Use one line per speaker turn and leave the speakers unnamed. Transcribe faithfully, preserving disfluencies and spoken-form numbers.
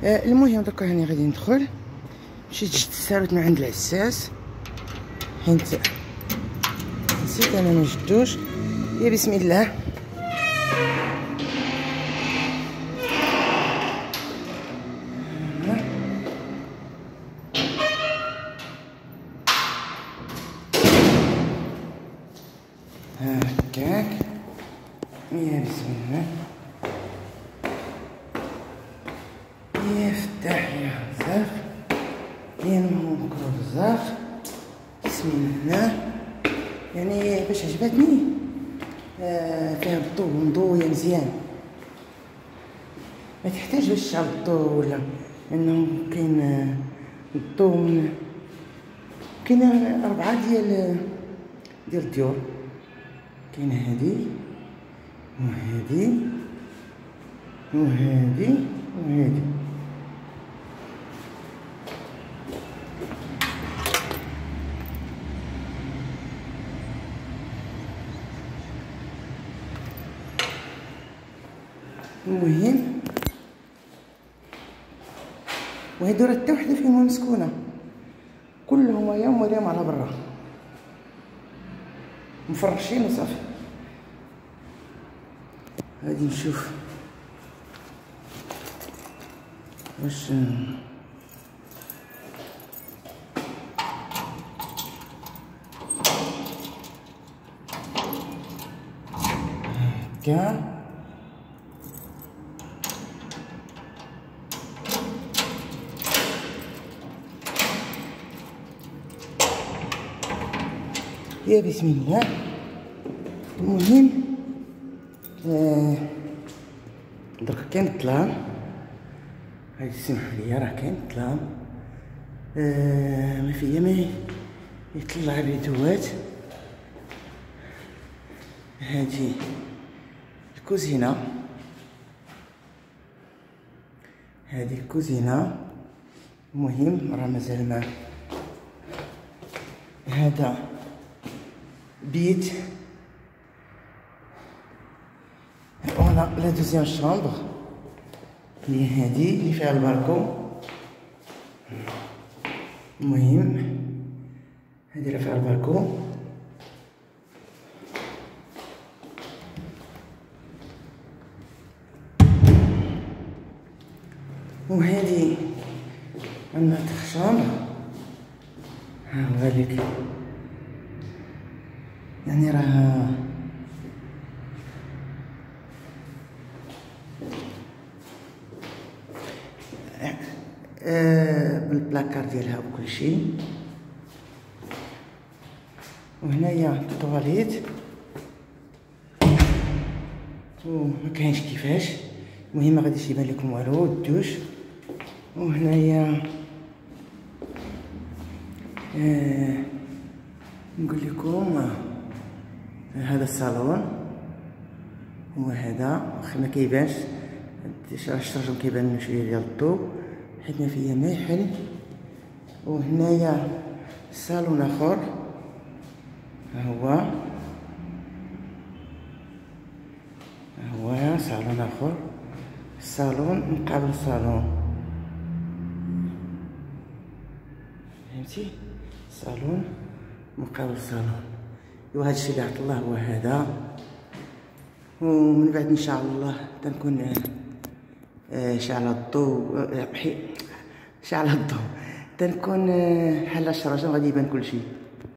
آه المهم دركا هاني غادي ندخل. مشيت جبت الساروت من عند العساس حيت نسيت انا ما جبتوش. يا بسم الله. هكاك يا بسم الله. يفتح يا بزاف ينمو بكرو بزاف. بسم الله. يعني باش عجبتني آه فيها الضو مضويه مزيان، ما تحتاج باش تشعل الضو ولا انه كاين آه الضو من كاين اربعه ديال ديال الديور. كاينه هادي وهادي وهادي وهادي. المهم وهادو راه حتى وحده فيهم مسكونه، كلهم يا مريم على برا مفرشين وصافي. غادي نشوف واش هكا. يا بسم الله. المهم آه درك كاين الظلام، هادي سمحوا لي راه كاين الظلام آه ما فيا ما يطلع فيديوهات. هادي الكوزينه، هادي الكوزينه. المهم راه مازال ما هذا بيت. فوالا لا دوزيام شامبر هي هادي اللي فيها البالكون. المهم هادي راه فيها البالكون. وهادي عندنا شامبر. ها هو هذيك يعني راه آه بالبلاكار ديالها وكل شيء. وهنايا الطواليت وما كاينش كيفاش. المهم ما غاديش يبان لكم والو الدوش. وهنايا آه نقول لكم هذا الصالون وهذا واخا ما كيبانش الشرجم كيبان منه شويه ديال الضو حيت ما فيا ما يحل. وهنايا صالون اخر ها هو ها هو صالون اخر. الصالون مقابل الصالون فهمتي، صالون مقابل صالون. وهذا الشيء اللي عطا الله هو هذا. ومن بعد ان شاء الله تنكون شعل الضوء شعل الضوء تنكون حل الشرجم غادي يبان كل شيء.